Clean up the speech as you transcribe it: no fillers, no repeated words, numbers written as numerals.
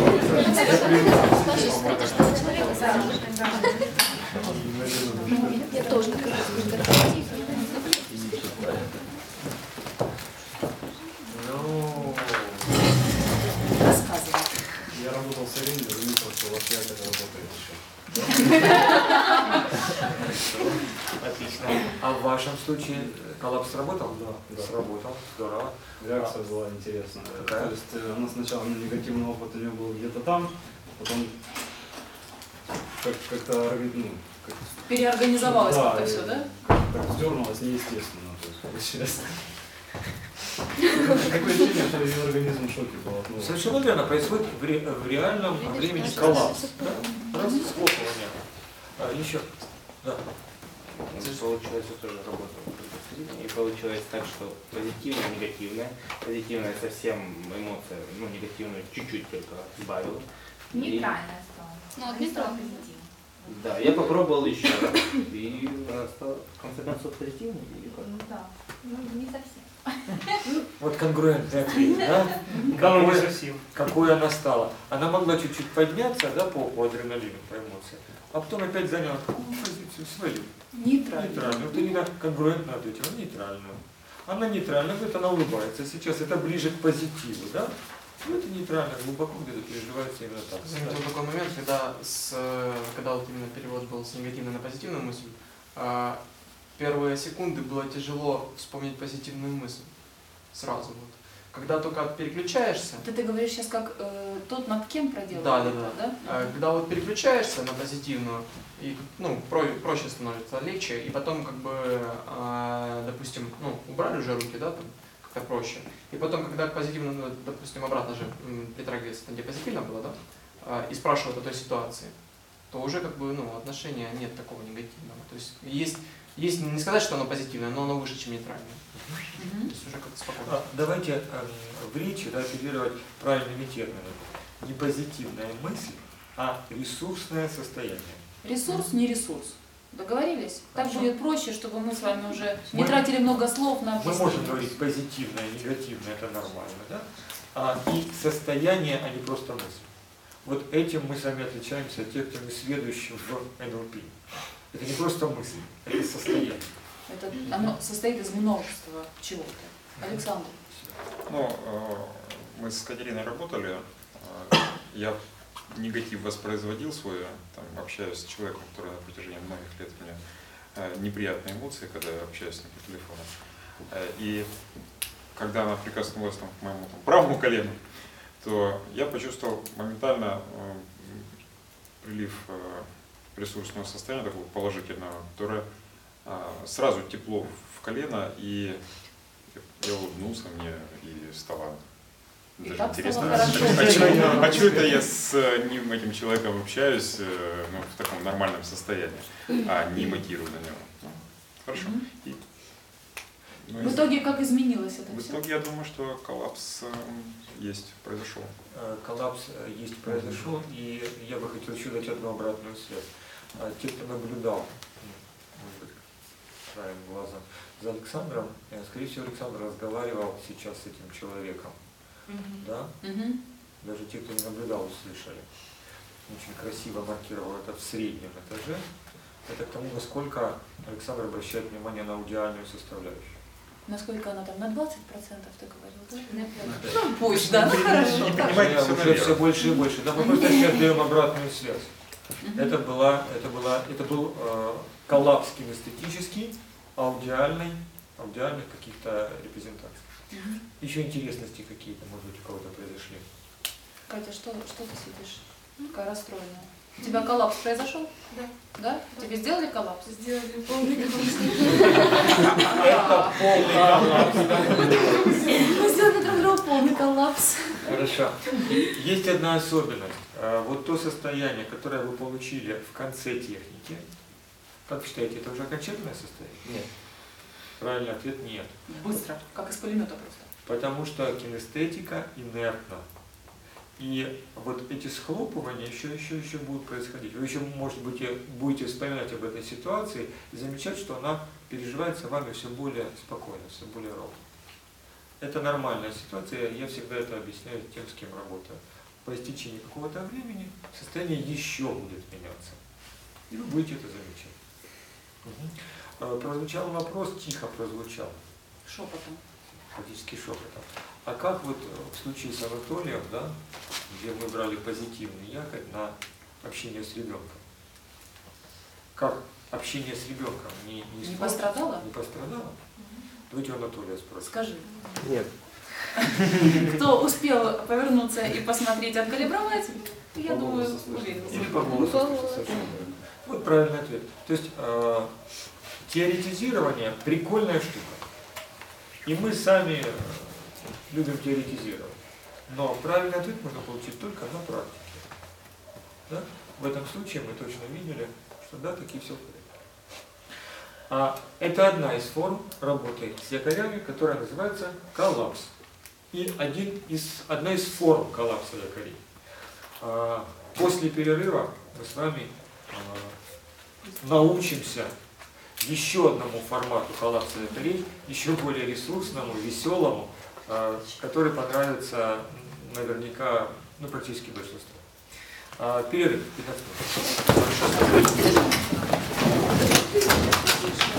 Я тоже как раз рассказывай. Я работал с Ириной, заметил, что у вас это работает еще. Отлично. А в вашем случае коллапс сработал? Да. Сработал. Здорово. Реакция была интересная. Какая? То есть она сначала негативный опыт у нее был где-то там, потом как-то Переорганизовалось да, как-то все, да? Так сдернулось неестественно. То есть получилось. Такое ощущение, что ее организм в шоке был. Совершенно верно. Происходит в реальном времени коллапс. Да? Схлопывание. Еще. Да. Получается, тоже работал. И получилось так, что позитивное, негативное. Позитивное совсем эмоция, негативную чуть-чуть только сбавила. Нейтральная стала. Ну, вот нейтральная. Да, я попробовал еще раз. И она стала в конце концов позитивной. Да, не совсем. Вот конгруентный ответ, да? Какой она стала. Она могла чуть-чуть подняться, да, по адреналину, по эмоциям, а потом опять заняла такую позицию свою. Нейтральную. Вот Ирина конгруентно ответила, нейтральную. Она нейтральная, говорит, она улыбается. Сейчас это ближе к позитиву, да? Ну, это нейтрально, глубоко где-то переживается именно так. Заметил такой момент, когда вот именно перевод был с негативной на позитивную мысль, первые секунды было тяжело вспомнить позитивную мысль. Сразу вот. Когда только переключаешься... Ты говоришь сейчас, как тот над кем проделал? Да. Когда вот переключаешься на позитивную, и, проще становится, легче, и потом, допустим, убрали уже руки, да, там, как-то проще. И потом, когда позитивно, допустим, обратно же притрагивается, там, где позитивно было, да, и спрашивают о той ситуации, то уже, отношения нет такого негативного. То есть, не сказать, что оно позитивное, но оно выше, чем нейтральное. То есть уже как-то спокойно. Давайте в речи апеллировать правильными терминами. Не позитивная мысль, а ресурсное состояние. Ресурс, не ресурс. Договорились? Так будет проще, чтобы мы с вами уже не тратили много слов на Мы можем говорить позитивное, негативное, это нормально, да? И состояние, а не просто мысль. Вот этим мы с вами отличаемся от тех, кто не сведущий в НЛП. Это не просто мысль, это состояние. Оно состоит из множества чего-то. Александр. Мы с Катериной работали, я негатив воспроизводил свой, общаюсь с человеком, который на протяжении многих лет у меня неприятные эмоции, когда я общаюсь с ним по телефону. И когда она прикоснулась к моему правому колену, то я почувствовал моментально прилив ресурсного состояния, такого положительного, которое сразу тепло в колено, и я улыбнулся мне, и стало даже интересно. А что это я с этим человеком общаюсь в таком нормальном состоянии, а не имитирую на него. Хорошо. В итоге как изменилось это все? В итоге я думаю, что коллапс произошел. Коллапс произошел, и я бы хотел еще дать одну обратную связь. Те, кто наблюдал, может быть, краем глаза, за Александром, скорее всего, Александр разговаривал сейчас с этим человеком. Да? Даже те, кто не наблюдал, услышали. Очень красиво маркировал это в среднем этаже. Это к тому, насколько Александр обращает внимание на аудиальную составляющую. Насколько она там, на 20% ты говорил, да? Ну, пусть, да, хорошо. Уже все больше и больше. Да, мы просто сейчас даем обратную связь. Это был коллапс кинестетический, аудиальных каких-то репрезентаций. Еще интересности какие-то, может быть, у кого-то произошли. Катя, что ты сидишь? Какая расстроенная? У тебя коллапс произошел? Да. Да? Тебе сделали коллапс? Сделали полный коллапс. Это полный коллапс. Мы сделали друг другу полный коллапс. Хорошо. Есть одна особенность. Вот то состояние, которое вы получили в конце техники, как вы считаете, это уже окончательное состояние? Нет. Правильный ответ – нет. Быстро, как из пулемета просто. Потому что кинестетика инертна. И вот эти схлопывания еще будут происходить. Вы еще, может быть, будете вспоминать об этой ситуации и замечать, что она переживается вами все более спокойно, все более ровно. Это нормальная ситуация, я всегда это объясняю тем, с кем работаю. по истечении какого-то времени состояние еще будет меняться. И вы будете это замечать. Прозвучал вопрос, тихо прозвучал, Шепотом. практически шепотом. А как вот в случае с Анатолием, да, где мы брали позитивный якорь на общение с ребенком? Как общение с ребенком не пострадало? Не пострадало? Давайте у Анатолия спросим. Скажи. Нет. Кто успел повернуться и посмотреть, откалибровать, я По думаю, голосу слышно. Или уверен. по голосу слышно, совершенно верно. Вот правильный ответ. То есть теоретизирование – прикольная штука. И мы сами любим теоретизировать. Но правильный ответ можно получить только на практике. Да? В этом случае мы точно видели, что да, таки все в порядке. Это одна из форм работы с якорями, которая называется коллапс. И одна из форм коллапса якорей. После перерыва мы с вами научимся еще одному формату коллапса якорей, еще более ресурсному, веселому, который понравится наверняка, практически большинству. Перерыв 15 минут.